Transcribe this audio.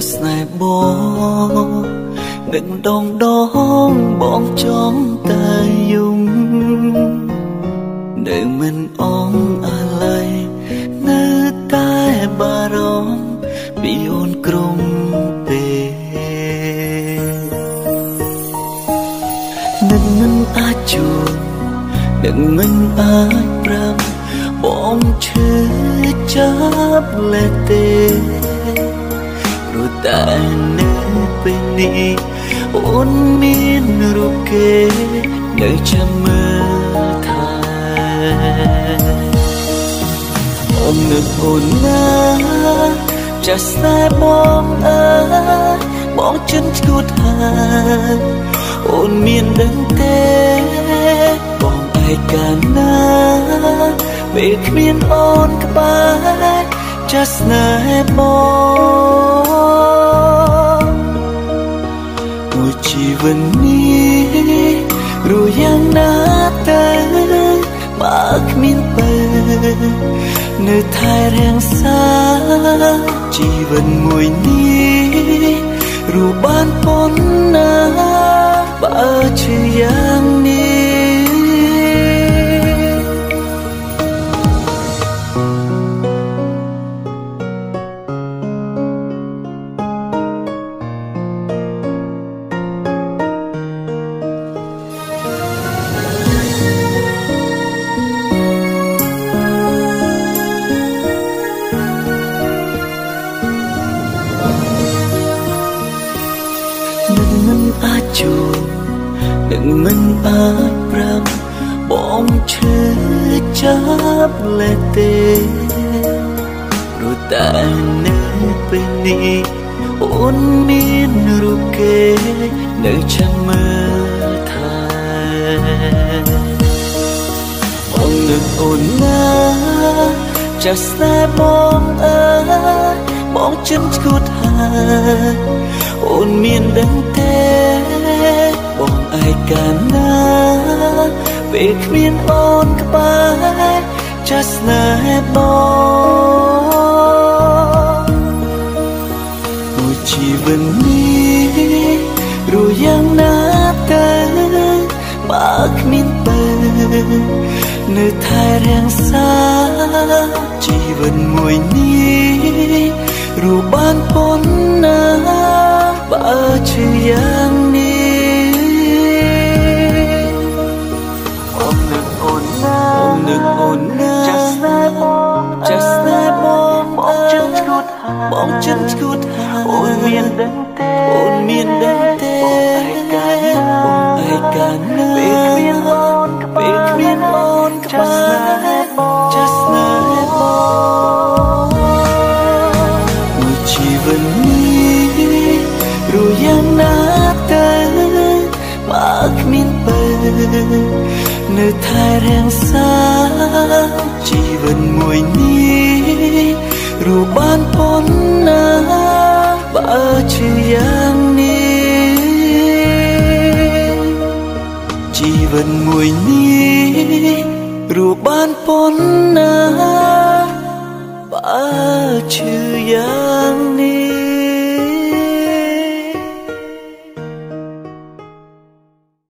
just ណែបងនឹងដងបងចង់តែយំនៅមិនអងអាឡ័យនៅតែបារម្ភពីអូនក្រុមនឹងមិនអាចជួបនឹងមិនអាចប្រាប់បងឈឺចាប់លេទេព្រោះតែនៅពេលនេះអូនមានរូបគេនៅចាំមើលថែអូននឹកអូនណាចាស់តែបងអើយបងចិនឈួតហើយអូនមានដឹងទេបងឯកាលណាពេលគ្មានអូនក្បែរចាស់ណែបងមួយជីវិតនេះរស់យ៉ាងណាទៅបើគ្មានពេលនៅថែរាំងសាជីវិតមួយនេះរស់បានប៉ុណ្ណាបើឈឺយ៉ាងនេះមិនអាចជួបនឹងមិនអាចប្រាប់បងឈឺចាប់លេទេព្រោះតែនៅពេលនេះអូនមានរូបគេនៅចាំមើលថែបងនឹកអូនណាចាស់តែបងអើយបងចិនឈួតហើយអូនមានដឹងទេបងឯកាលណាពេលគ្មានអូនក្បែរចាស់ណែបងមួយជីវិតនេះរស់យ៉ាងណាទៅបើគ្មានពេលនៅថែរាំងសាជីវិតមួយនេះរស់បានប៉ុណ្ណាបើឈឺយ៉ាងនេះអូននឹកអូនណាចាស់តែបងបងចិនឈួតហើយអូនមានដឹងទេបងឯកាលណាពេលគ្មានអូនក្បែរចាស់ណែបងមួយជីវិតនេះរស់យ៉ាងណាទៅបើគ្មានពេលនៅថែរាំងសាជីវិតមួយនេះរស់បានប៉ុណ្ណាបើឈឺយ៉ាងនេះជីវិតមួយនេះរស់បានប៉ុណ្ណាបើឈឺយ៉ាងនេះ